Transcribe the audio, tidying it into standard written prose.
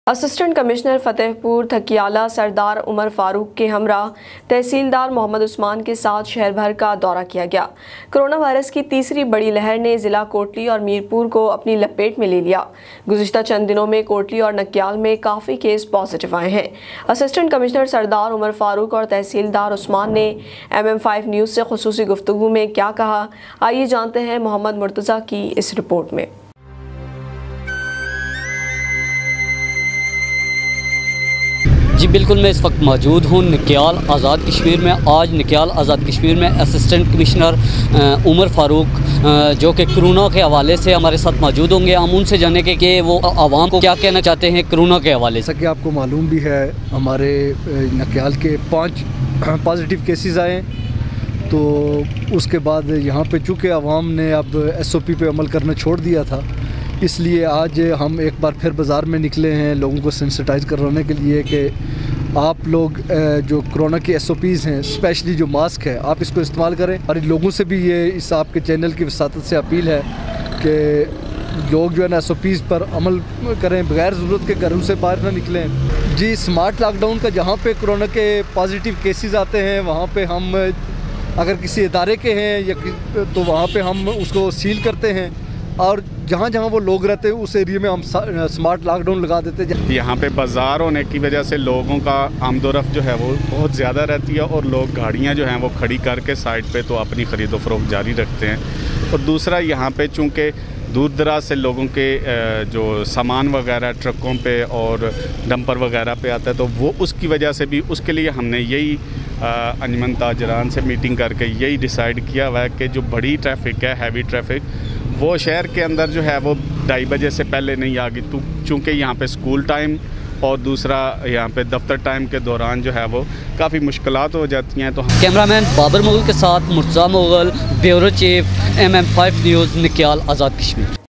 Assistant commissioner Fatehpur Thakiala Sardar Umar Farooq के हमरा तहसीलदार मोहम्मद उस्मान के साथ शहर भर का दौरा किया गया। कोरोना वायरस की तीसरी बड़ी लहर ने जिला कोटली और मीरपुर को अपनी लपेट में ले लिया। गुज़िश्ता चंद दिनों में कोटली और नकियाल में काफ़ी केस पॉजिटिव आए हैं। असिस्टेंट कमिश्नर सरदार उमर फारूक और तहसीलदार उस्मान ने MM5 न्यूज़ से खुसूसी गुफ्तगू में क्या कहा, आइए जानते हैं मोहम्मद मुर्तज़ा की इस रिपोर्ट में। जी बिल्कुल, मैं इस वक्त मौजूद हूँ नकियाल आज़ाद कश्मीर में। आज नकियाल आज़ाद कश्मीर में असिस्टेंट कमिश्नर उमर फारूक जो कि कोरोना के हवाले से हमारे साथ मौजूद होंगे। हम उनसे जानेंगे कि वो आवाम को क्या कहना चाहते हैं कोरोना के हवाले से। जैसा कि आपको मालूम भी है, हमारे नकियाल के 5 पॉजिटिव केसेस आए, तो उसके बाद यहाँ पे चूँकि आवाम ने अब SOP पे अमल करना छोड़ दिया था, इसलिए आज हम एक बार फिर बाज़ार में निकले हैं लोगों को सेंसिटाइज़ करवाने के लिए कि आप लोग जो कोरोना की SOPs हैं, स्पेशली जो मास्क है, आप इसको इस्तेमाल करें। और लोगों से भी ये इस आपके चैनल की वसातत से अपील है कि लोग जो है ना SOPs पर अमल करें, बगैर ज़रूरत के घरों से बाहर ना निकलें। जी, स्मार्ट लॉकडाउन का जहाँ पे कोरोना के पॉजिटिव केसेस आते हैं, वहाँ पे हम अगर किसी इदारे के हैं या तो वहाँ पे हम उसको सील करते हैं, और जहाँ जहाँ वो लोग रहते हैं उस एरिया में हम स्मार्ट लॉकडाउन लगा देते हैं। यहाँ पे बाज़ार होने की वजह से लोगों का आमदोरफ्त जो है वो बहुत ज़्यादा रहती है, और लोग गाड़ियाँ जो हैं वो खड़ी करके साइड पे तो अपनी ख़रीदो फ़रोख्त जारी रखते हैं। और दूसरा, यहाँ पे चूँकि दूर दराज से लोगों के जो सामान वगैरह ट्रकों पे और डंपर वगैरह पे आता है, तो वो उसकी वजह से भी, उसके लिए हमने यही अंजुमन ताजरान से मीटिंग करके यही डिसाइड किया हुआ है कि जो बड़ी ट्रैफिक है, हैवी ट्रैफिक, वो शहर के अंदर जो है वो 2:30 बजे से पहले नहीं आगी, तो चूँकि यहाँ पे स्कूल टाइम और दूसरा यहाँ पे दफ्तर टाइम के दौरान जो है वो काफ़ी मुश्किलात हो जाती हैं। तो कैमरामैन बाबर मुगल के साथ Murtaza Mughal, bureau chief, MM5 news, Nakyal Azad Kashmir.